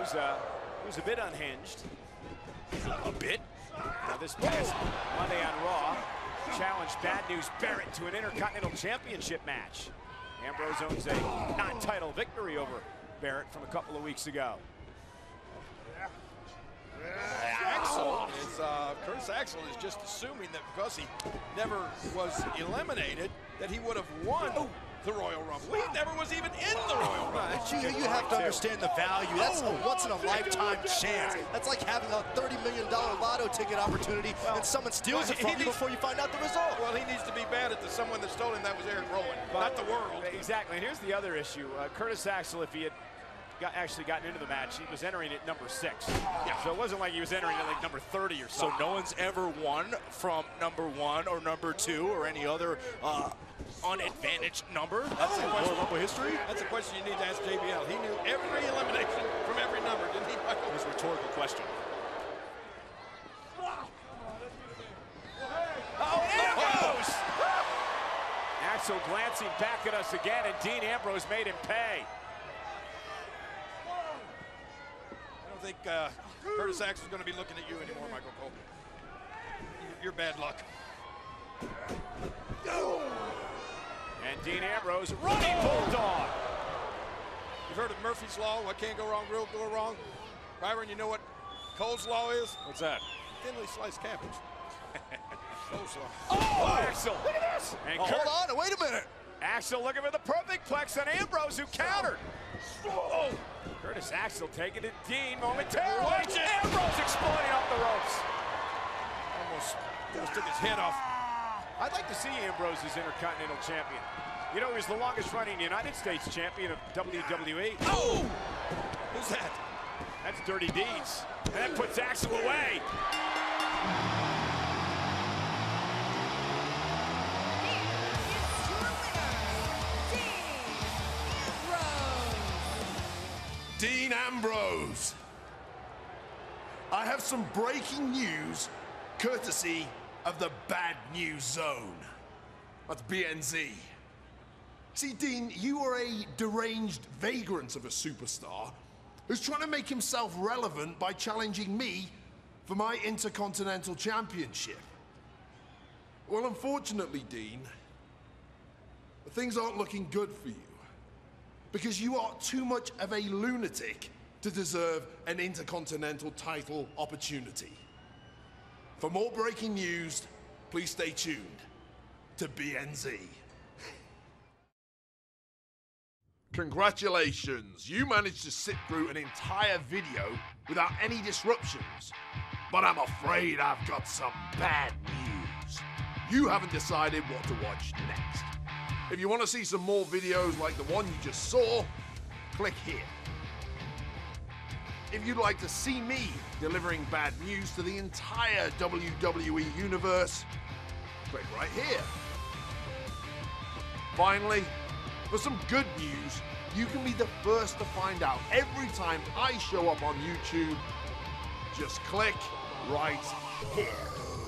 Ambrose, who's a bit unhinged. A bit? Now this past Monday on Raw, challenged Bad News Barrett to an Intercontinental Championship match. Ambrose owns a non-title victory over Barrett from a couple of weeks ago. Curtis Axel is just assuming that because he never was eliminated, that he would have won the Royal Rumble. He never was even in the Royal Rumble. You have to understand the value. That's a once-in-a-lifetime chance. That's like having a $30 million lotto ticket opportunity and someone steals it from you before you find out the result. Well, he needs to be bad at the someone that stole him. That was Eric Rowan, not the world. Exactly. And here's the other issue. Curtis Axel, if he had actually gotten into the match, he was entering at number 6. Yeah. So it wasn't like he was entering at like number 30 or something. So no one's ever won from number 1 or number 2 or any other unadvantaged number? That's a question. Rumble history? That's a question you need to ask JBL. He knew every elimination from every number, didn't he, Michael? It was a rhetorical question. Oh, Ambrose! Axel glancing back at us again, and Dean Ambrose made him pay. I think Curtis Axel's going to be looking at you anymore, Michael Cole. You're bad luck. And Dean Ambrose, running bulldog. You've heard of Murphy's Law, what can't go wrong will go wrong. Byron, you know what Cole's Law is? What's that? Thinly sliced cabbage. Cole's Law. Oh, Axel, look at this. And hold on, wait a minute. Axel looking for the perfect plex on Ambrose, who countered. Oh. Curtis Axel taking it Dean momentarily. Ambrose exploding off the ropes. Almost took his head off. I'd like to see Ambrose as Intercontinental Champion. You know, he was the longest running United States champion of WWE. Oh! Who's that? That's Dirty Deeds. And that puts Axel away. Dean Ambrose. I have some breaking news courtesy of the Bad News Zone. That's BNZ. See, Dean, you are a deranged vagrant of a superstar who's trying to make himself relevant by challenging me for my Intercontinental Championship. Well, unfortunately, Dean, things aren't looking good for you, because you are too much of a lunatic to deserve an Intercontinental title opportunity. For more breaking news, please stay tuned to BNZ. Congratulations, you managed to sit through an entire video without any disruptions. But I'm afraid I've got some bad news. You haven't decided what to watch next. If you want to see some more videos like the one you just saw, click here. If you'd like to see me delivering bad news to the entire WWE universe, click right here. Finally, for some good news, you can be the first to find out every time I show up on YouTube. Just click right here.